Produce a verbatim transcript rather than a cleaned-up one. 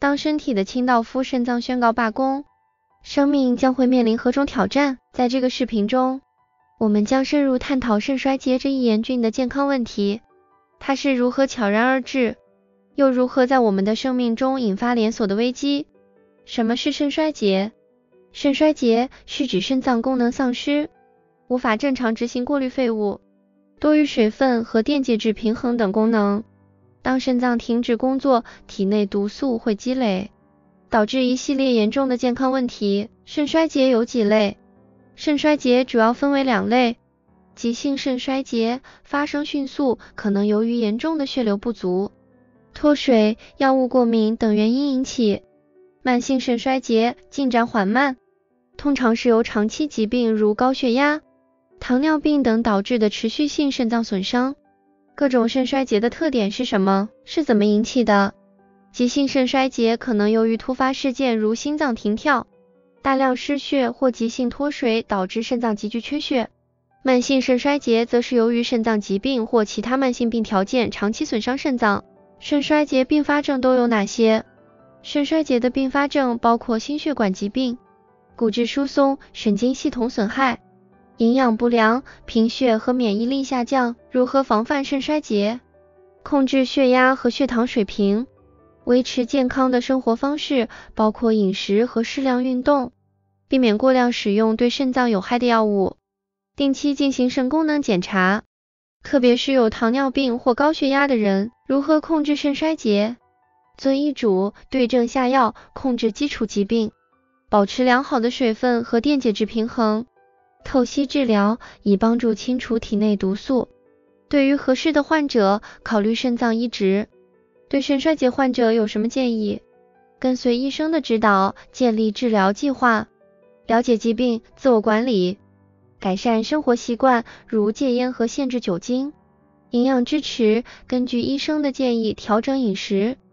当身体的清道夫肾脏宣告罢工，生命将会面临何种挑战？在这个视频中，我们将深入探讨肾衰竭这一严峻的健康问题，它是如何悄然而至，又如何在我们的生命中引发连锁的危机？什么是肾衰竭？肾衰竭是指肾脏功能丧失，无法正常执行过滤废物、多余水分和电解质平衡等功能。当肾脏停止工作，体内毒素会积累，导致一系列严重的健康问题。肾衰竭有几类？肾衰竭主要分为两类，急性肾衰竭发生迅速，可能由于严重的血流不足、脱水、药物过敏等原因引起。慢性肾衰竭进展缓慢，通常是由长期疾病如高血压、糖尿病等导致的持续性肾脏损伤。各种肾衰竭的特点是什么？是怎么引起的？急性肾衰竭可能由于突发事件如心脏停跳、大量失血或急性脱水导致肾脏急剧缺血。慢性肾衰竭则是由于肾脏疾病或其他慢性病条件长期损伤肾脏。肾衰竭并发症都有哪些？肾衰竭的并发症包括心血管疾病、骨质疏松、神经系统损害、营养不良、贫血和免疫力下降。如何防范肾衰竭？控制血压和血糖水平，维持健康的生活方式，包括饮食和适量运动，避免过量使用对肾脏有害的药物，定期进行肾功能检查，特别是有糖尿病或高血压的人。如何控制肾衰竭？遵医嘱，对症下药，控制基础疾病，保持良好的水分和电解质平衡，透析治疗以帮助清除体内毒素。对于合适的患者，考虑肾脏移植。对肾衰竭患者有什么建议？跟随医生的指导，建立治疗计划，了解疾病，自我管理，改善生活习惯，如戒烟和限制酒精。营养支持，根据医生的建议调整饮食，